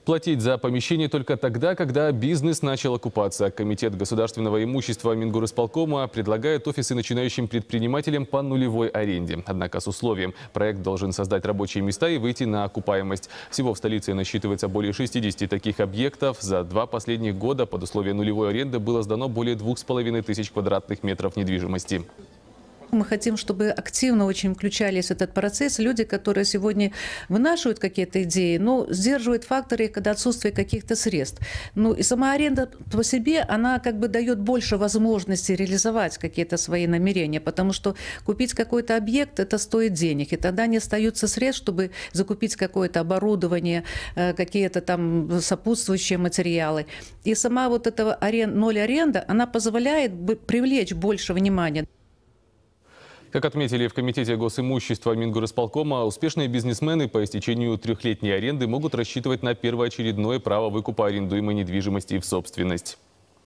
Платить за помещение только тогда, когда бизнес начал окупаться. Комитет государственного имущества Мингорисполкома предлагает офисы начинающим предпринимателям по нулевой аренде. Однако с условием: проект должен создать рабочие места и выйти на окупаемость. Всего в столице насчитывается более 60 таких объектов. За 2 последних года под условия нулевой аренды было сдано более 2500 квадратных метров недвижимости. Мы хотим, чтобы активно очень включались в этот процесс люди, которые сегодня вынашивают какие-то идеи, но сдерживают факторы, когда отсутствие каких-то средств. Ну и сама аренда по себе, она как бы дает больше возможностей реализовать какие-то свои намерения, потому что купить какой-то объект, это стоит денег, и тогда не остается средств, чтобы закупить какое-то оборудование, какие-то там сопутствующие материалы. И сама вот эта ноль аренда, она позволяет привлечь больше внимания. Как отметили в Комитете госимущества Мингорисполкома, успешные бизнесмены по истечению 3-летней аренды могут рассчитывать на первоочередное право выкупа арендуемой недвижимости в собственность.